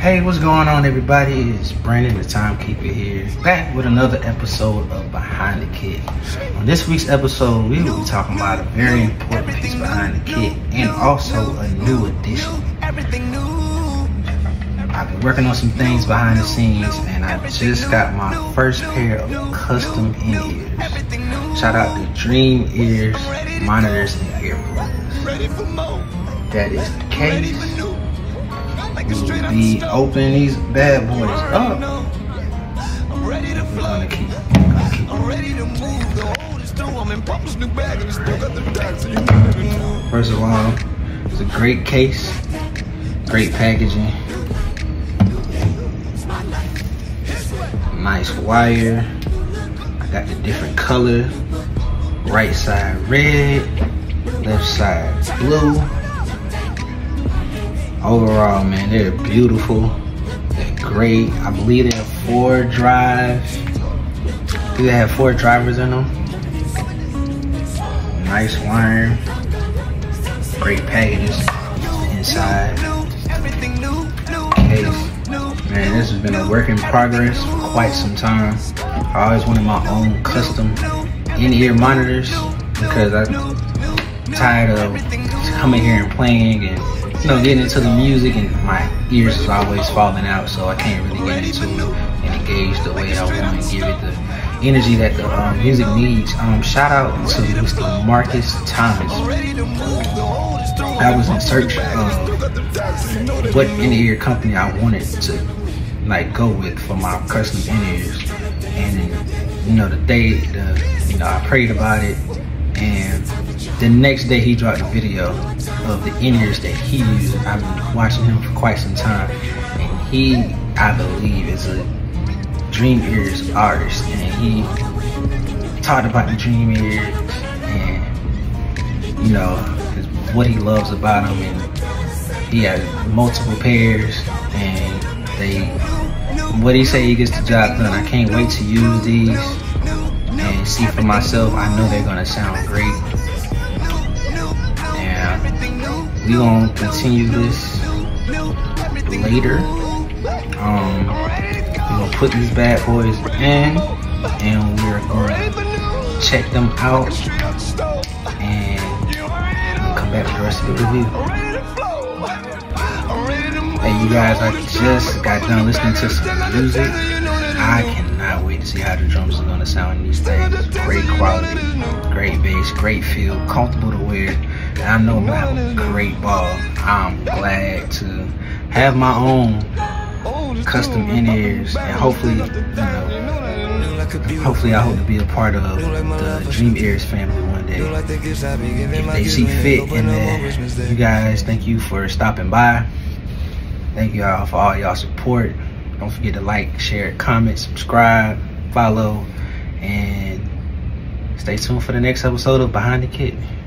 Hey, what's going on, everybody? It's Brandon, the Timekeeper here, back with another episode of Behind the Kit. On this week's episode, we will be talking about a very important piece behind the kit and also a new addition. I've been working on some things behind the scenes and I just got my first pair of custom in-ears. Shout out to Dream Ears monitors and earplugs. That is the case. We will be opening these bad boys up. We're gonna keep First of all, it's a great case, great packaging, nice wire. I got the different color, right side red, left side blue. Overall, man, they're beautiful. They're great. I believe they have 4 drives. Do they have 4 drivers in them? Nice wire. Great packages inside. Case. Man, this has been a work in progress for quite some time. I always wanted my own custom in-ear monitors because I'm tired of coming here and playing and getting into the music, and my ears is always falling out, so I can't really get into it and engage the way I want to give it the energy that the music needs. Shout out to Mr. Marcus Thomas. I was in search of what in-ear company I wanted to go with for my custom in-ears, and the day I prayed about it, and the next day he dropped a video of the in-ears that he uses. I've been watching him for quite some time, and he, I believe, is a Dream Ears artist, and he talked about the Dream Ears and what he loves about them, and he has multiple pairs, and what he say, he gets the job done. I can't wait to use these and see for myself. I know they're gonna sound great. We're gonna continue this later. We're gonna put these bad boys in and we're gonna check them out and we'll come back with the rest of the review. Hey, you guys, I just got done listening to some music. I cannot wait to see how the drums are gonna sound in these things. Great quality, great bass, great feel, comfortable to wear. And I know I'm gonna have a great ball. I'm glad to have my own custom in-ears, and hopefully I hope to be a part of the Dream Ears family one day if they see fit. And you guys, thank you for stopping by. Thank you all for all y'all support. Don't forget to like, share, comment, subscribe, follow, and stay tuned for the next episode of Behind the Kit.